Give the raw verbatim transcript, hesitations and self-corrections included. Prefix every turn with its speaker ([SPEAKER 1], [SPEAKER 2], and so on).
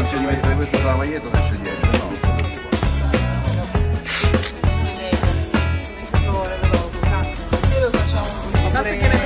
[SPEAKER 1] anziché di mettere questo sulla maglietta se c'è dietro, no?
[SPEAKER 2] Basta che